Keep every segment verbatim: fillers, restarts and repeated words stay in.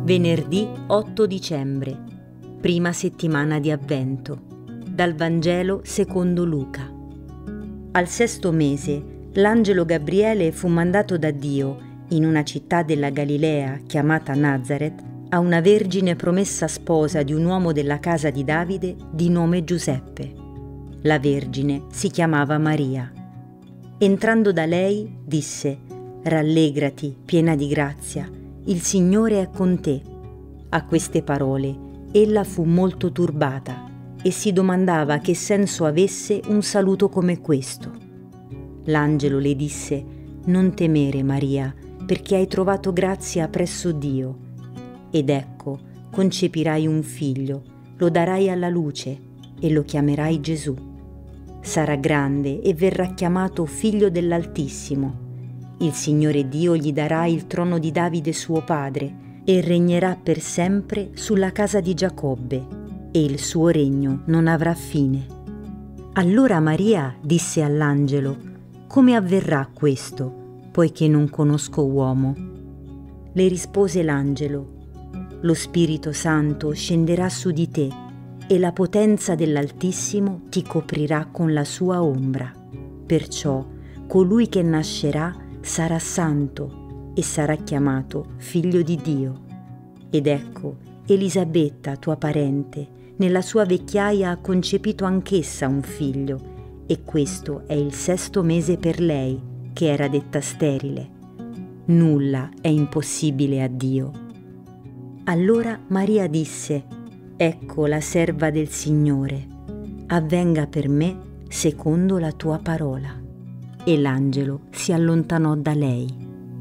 Venerdì otto dicembre, prima settimana di Avvento, dal Vangelo secondo Luca. Al sesto mese, l'angelo Gabriele fu mandato da Dio in una città della Galilea chiamata Nazaret a una vergine promessa sposa di un uomo della casa di Davide di nome Giuseppe. La vergine si chiamava Maria. Entrando da lei, disse: «Rallegrati, piena di grazia, il Signore è con te». A queste parole, ella fu molto turbata e si domandava che senso avesse un saluto come questo. L'angelo le disse: «Non temere, Maria, perché hai trovato grazia presso Dio. Ed ecco, concepirai un figlio, lo darai alla luce e lo chiamerai Gesù. Sarà grande e verrà chiamato Figlio dell'Altissimo. Il Signore Dio gli darà il trono di Davide suo padre e regnerà per sempre sulla casa di Giacobbe, e il suo regno non avrà fine». Allora Maria disse all'angelo: «Come avverrà questo, poiché non conosco uomo?» Le rispose l'angelo: «Lo Spirito Santo scenderà su di te e la potenza dell'Altissimo ti coprirà con la sua ombra. Perciò colui che nascerà sarà santo e sarà chiamato Figlio di Dio. Ed ecco, Elisabetta, tua parente, nella sua vecchiaia ha concepito anch'essa un figlio, e questo è il sesto mese per lei, che era detta sterile. Nulla è impossibile a Dio». Allora Maria disse: «Ecco la serva del Signore, avvenga per me secondo la tua parola». E l'angelo si allontanò da lei.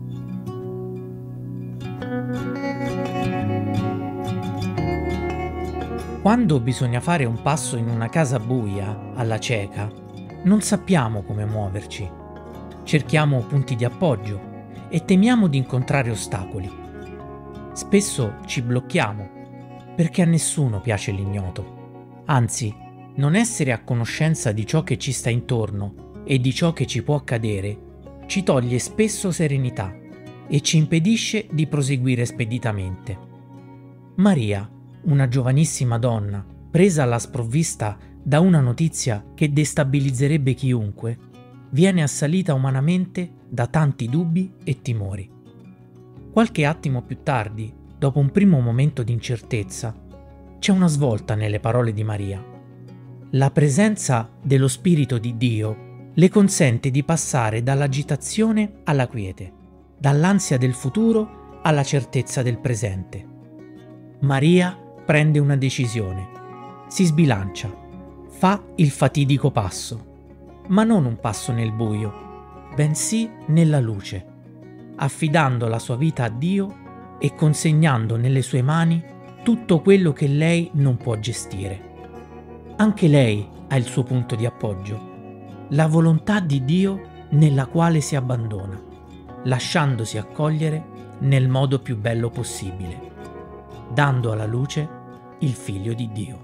Quando bisogna fare un passo in una casa buia, alla cieca, non sappiamo come muoverci. Cerchiamo punti di appoggio e temiamo di incontrare ostacoli. Spesso ci blocchiamo perché a nessuno piace l'ignoto. Anzi, non essere a conoscenza di ciò che ci sta intorno e di ciò che ci può accadere ci toglie spesso serenità e ci impedisce di proseguire speditamente. Maria, una giovanissima donna, presa alla sprovvista da una notizia che destabilizzerebbe chiunque, viene assalita umanamente da tanti dubbi e timori. Qualche attimo più tardi, dopo un primo momento di incertezza, c'è una svolta nelle parole di Maria. La presenza dello Spirito di Dio le consente di passare dall'agitazione alla quiete, dall'ansia del futuro alla certezza del presente. Maria prende una decisione, si sbilancia, fa il fatidico passo, ma non un passo nel buio, bensì nella luce, affidando la sua vita a Dio e consegnando nelle sue mani tutto quello che lei non può gestire. Anche lei ha il suo punto di appoggio, la volontà di Dio nella quale si abbandona, lasciandosi accogliere nel modo più bello possibile, dando alla luce il Figlio di Dio.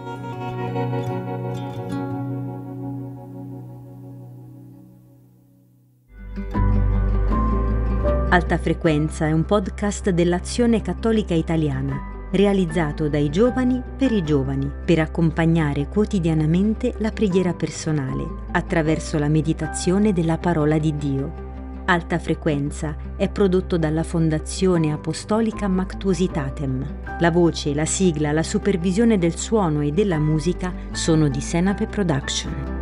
Alta Frequenza è un podcast dell'Azione Cattolica Italiana, realizzato dai giovani per i giovani, per accompagnare quotidianamente la preghiera personale attraverso la meditazione della parola di Dio. Alta Frequenza è prodotto dalla Fondazione Apostolica Mactuositatem. La voce, la sigla, la supervisione del suono e della musica sono di Senape Production.